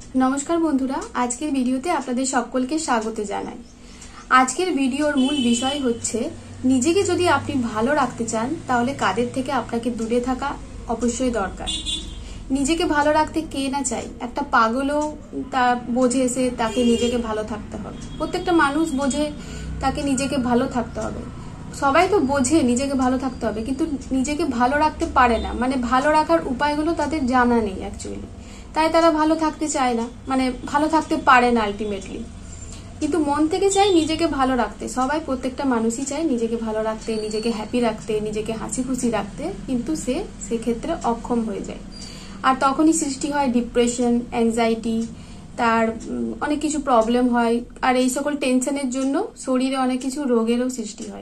नमस्कार बंधुरा आजकेर भिडियोते आपनादेर सकलके स्वागत जानाई। आजकेर भिडियोर मूल विषय होच्छे निजेके जदि आपनि भालो राखते चान ताहले कादेर थेके आपनाके दूरे थाका अवश्यई दरकार। निजेके भालो राखते के ना चाय, एकटा पागलও ता बोझे से ताके निजेके भालो थाकते होबे, प्रत्येकटा मानुष बोझे ताके निजेके भालो थाकते होबे। सबाई तो बोझे निजेके भालो थाकते होबे किन्तु निजेके भालो राखते पारे ना, माने भालो राखार उपायगुलो तादेर जाना नेই एक्चुअली, তাই তারা ভালো থাকতে চায় না, মানে ভালো থাকতে পারে না আলটিমেটলি। কিন্তু মন থেকে চাই নিজেকে ভালো রাখতে, সবাই প্রত্যেকটা মানুষই চায় নিজেকে ভালো রাখতে, নিজেকে হ্যাপি রাখতে, নিজেকে হাসি খুশি রাখতে, কিন্তু সে ক্ষেত্রে অক্ষম হয়ে যায়। আর তখনই সৃষ্টি হয় ডিপ্রেশন, অ্যাংজাইটি, তার অনেক কিছু প্রবলেম হয়। আর এই সকল টেনশনের জন্য শরীরে অনেক কিছু রোগেরও সৃষ্টি হয়।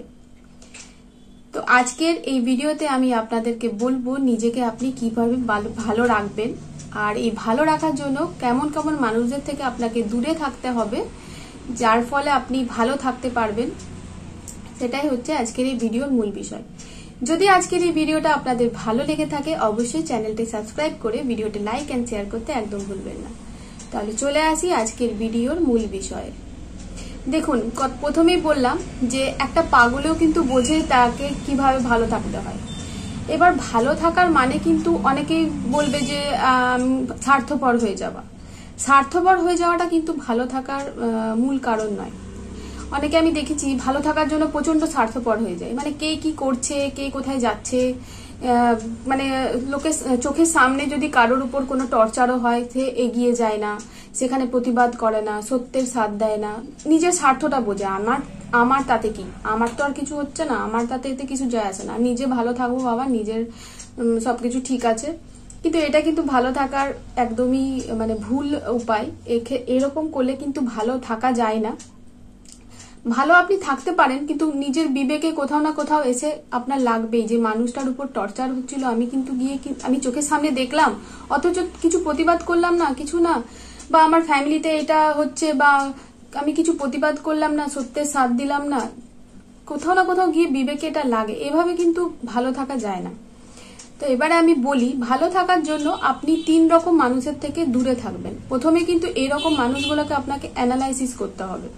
তো আজকের এই ভিডিওতে আমি আপনাদেরকে বলবো নিজেকে আপনি কিভাবে ভালো রাখবেন, আর এই ভালো রাখার জন্য কেমন কেমন মানুষদের থেকে আপনাকে দূরে থাকতে হবে যার ফলে আপনি ভালো থাকতে পারবেন, সেটাই হচ্ছে আজকের এই ভিডিওর মূল বিষয়। যদি আজকের এই ভিডিওটা আপনাদের ভালো লেগে থাকে অবশ্যই চ্যানেলটি সাবস্ক্রাইব করে ভিডিওটি লাইক এন্ড শেয়ার করতে একদম ভুলবেন না। তাহলে চলে আসি আজকের ভিডিওর মূল বিষয়ে। দেখুন, প্রথমেই বললাম যে একটা পাগলেও কিন্তু বোঝে তাকে কিভাবে ভালো থাকতে হয়। এবার ভালো থাকার মানে কিন্তু অনেকেই বলবে যে স্বার্থপর হয়ে যাওয়া। স্বার্থপর হয়ে যাওয়াটা কিন্তু ভালো থাকার মূল কারণ নয়। অনেকে আমি দেখেছি ভালো থাকার জন্য প্রচন্ড স্বার্থপর হয়ে যায়, মানে কে কি করছে, কে কোথায় যাচ্ছে, মানে লোকের চোখের সামনে যদি কারোর উপর কোনো টর্চারও হয় সে এগিয়ে যায় না, সেখানে প্রতিবাদ করে না, সত্যের সাথ দেয় না, নিজের স্বার্থটা বোঝে। আমার তাতে কি, আমার তো আর কিছু হচ্ছে না, আমার তাতে এতে কিছু যায় আসে না, নিজে ভালো থাকবো বাবা, নিজের সবকিছু ঠিক আছে। কিন্তু এটা কিন্তু ভালো থাকার একদমই মানে ভুল উপায়। এরকম করলে কিন্তু ভালো থাকা যায় না। ভালো আপনি থাকতে পারেন কিন্তু নিজের বিবেকে কোথাও না কোথাও এসে আপনার লাগবেই যে মানুষটার উপর টর্চার হচ্ছিল, আমি কিন্তু গিয়ে আমি চোখের সামনে দেখলাম অথচ কিছু প্রতিবাদ করলাম না, কিছু না, বা আমার ফ্যামিলিতে এটা হচ্ছে বা আমি কিছু প্রতিবাদ করলাম না, সত্যের সাথ দিলাম না, কোথাও না কোথাও গিয়ে বিবেকে এটা লাগে। এভাবে কিন্তু ভালো থাকা যায় না। তো এবারে আমি বলি ভালো থাকার জন্য আপনি 3 রকম মানুষের থেকে দূরে থাকবেন। প্রথমে কিন্তু এইরকম মানুষগুলোকে আপনাকে অ্যানালাইসিস করতে হবে।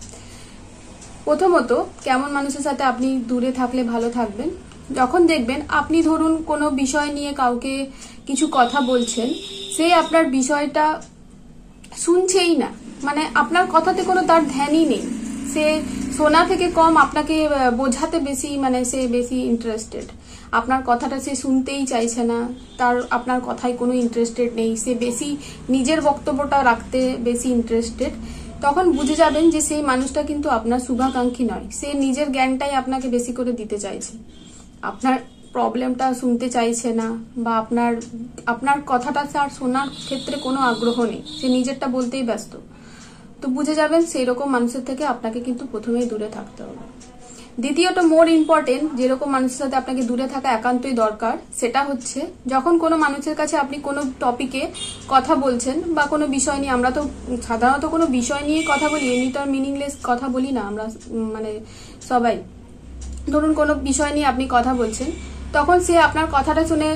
প্রথমত কেমন মানুষের সাথে আপনি দূরে থাকলে ভালো থাকবেন, যখন দেখবেন আপনি ধরুন কোনো বিষয় নিয়ে কাউকে কিছু কথা বলছেন, সে আপনার বিষয়টা শুনছেই না, মানে আপনার কথাতে কোনো তার ধ্যানই নেই, সে শোনা থেকে কম আপনাকে বোঝাতে বেশি, মানে সে বেশি ইন্টারেস্টেড, আপনার কথাটা সে শুনতেই চাইছে না, তার আপনার কথায় কোনো ইন্টারেস্টেড নেই, সে বেশি নিজের বক্তব্যটা রাখতে বেশি ইন্টারেস্টেড, তখন বুঝে যাবেন যে সেই মানুষটা কিন্তু আপনার শুভাকাঙ্ক্ষী নয়, সে নিজের জ্ঞানটাই আপনাকে বেশি করে দিতে চাইছে, আপনার প্রবলেমটা শুনতে চাইছে না, বা আপনার কথাটা তার শোনার ক্ষেত্রে কোনো আগ্রহ নেই, সে নিজেরটা বলতেই ব্যস্ত। তো বুঝে যাবেন সেই রকম মানুষের থেকে আপনাকে কিন্তু প্রথমেই দূরে থাকতে হবে। দ্বিতীয়ত মোর ইম্পর্টেন্ট, যেরকম মানুষের সাথে আপনাকে দূরে থাকা একান্তই দরকার, সেটা হচ্ছে যখন কোনো মানুষের কাছে আপনি কোনো টপিকে কথা বলছেন বা কোনো বিষয় নিয়ে, আমরা তো সাধারণত কোনো বিষয় নিয়ে কথা বলি, এমনি তো মিনিংলেস কথা বলি না আমরা, মানে সবাই ধরুন কোনো বিষয় নিয়ে আপনি কথা বলছেন, তখন সে আপনার কথাটা শুনে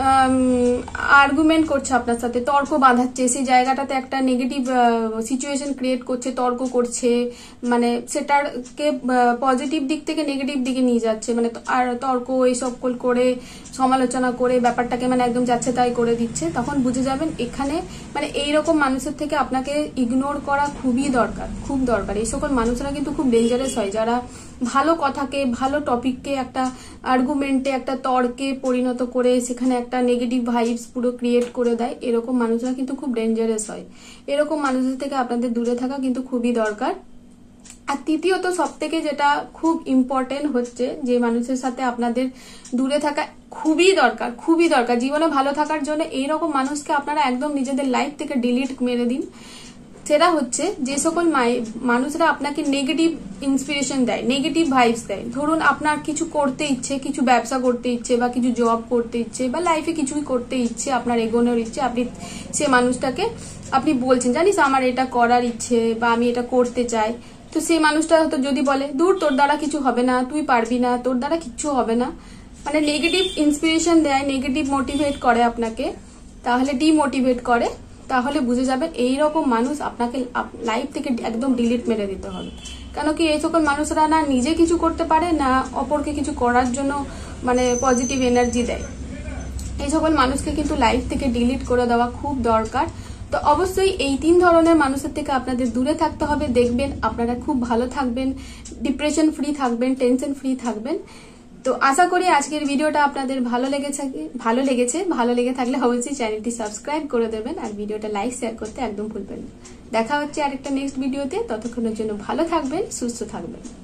আর্গুমেন্ট করছে, আপনার সাথে তর্ক বাঁধাচ্ছে, সেই জায়গাটাতে একটা নেগেটিভ সিচুয়েশন ক্রিয়েট করছে, তর্ক করছে, মানে সেটাকে পজিটিভ দিক থেকে নেগেটিভ দিকে নিয়ে যাচ্ছে, মানে আর তর্ক এইসব করে সমালোচনা করে ব্যাপারটাকে মানে একদম যাচ্ছে তাই করে দিচ্ছে, তখন বুঝে যাবেন এখানে মানে এইরকম মানুষের থেকে আপনাকে ইগনোর করা খুবই দরকার, খুব দরকার। এই সকল মানুষরা কিন্তু খুব ডেঞ্জারাস হয়, যারা ভালো কথাকে, ভালো টপিককে একটা আর্গুমেন্টে, একটা তর্কে পরিণত করে সেখানে একটা নেগেটিভ ভাইবস পুরো ক্রিয়েট করে দেয়। এরকম মানুষরা কিন্তু খুব ডেঞ্জারাস হয়। এরকম মানুষদের থেকে আপনাদের দূরে থাকা কিন্তু খুবই দরকার। আর তৃতীয়ত সব থেকে যেটা খুব ইম্পর্টেন্ট হচ্ছে, যে মানুষের সাথে আপনাদের দূরে থাকা খুবই দরকার, খুবই দরকার জীবনে ভালো থাকার জন্য, এইরকম মানুষকে আপনারা একদম নিজেদের লাইফ থেকে ডিলিট মেরে দিন। সেটা হচ্ছে যে সকল মানুষরা আপনাকে নেগেটিভ ইন্সপিরেশন দেয়, নেগেটিভ ভাইবস দেয়। ধরুন আপনার কিছু করতে ইচ্ছে, কিছু ব্যবসা করতে ইচ্ছে, বা কিছু জব করতে ইচ্ছে, বা লাইফে কিছুই করতে ইচ্ছে, আপনার এগোনোর ইচ্ছে, আপনি সে মানুষটাকে আপনি বলছেন জানিস আমার এটা করার ইচ্ছে বা আমি এটা করতে চাই, তো সেই মানুষটা হয়তো যদি বলে দূর তোর দ্বারা কিছু হবে না, তুই পারবি না, তোর দ্বারা কিচ্ছু হবে না, মানে নেগেটিভ ইন্সপিরেশন দেয়, নেগেটিভ মোটিভেট করে আপনাকে, তাহলে ডিমোটিভেট করে, তাহলে বুঝে যাবেন এই রকম মানুষ আপনাকে লাইফ থেকে একদম ডিলিট মেরে দিতে হবে। কেন কি এই সকল মানুষরা না নিজে কিছু করতে পারে, না অপরকে কিছু করার জন্য মানে পজিটিভ এনার্জি দেয়। এই সকল মানুষকে কিন্তু লাইফ থেকে ডিলিট করে দেওয়া খুব দরকার। তো অবশ্যই এই 3 ধরনের মানুষের থেকে আপনাদের দূরে থাকতে হবে। দেখবেন আপনারা খুব ভালো থাকবেন, ডিপ্রেশন ফ্রি থাকবেন, টেনশন ফ্রি থাকবেন। তো আশা করি আজকের ভিডিওটা আপনাদের ভালো লেগেছে। ভালো লেগে থাকলে অবশ্যই চ্যানেলটি সাবস্ক্রাইব করে দেবেন আর ভিডিওটা লাইক শেয়ার করতে একদম ভুলবেন না। দেখা হচ্ছে আরেকটা নেক্সট ভিডিওতে। ততক্ষণের জন্য ভালো থাকবেন, সুস্থ থাকবেন।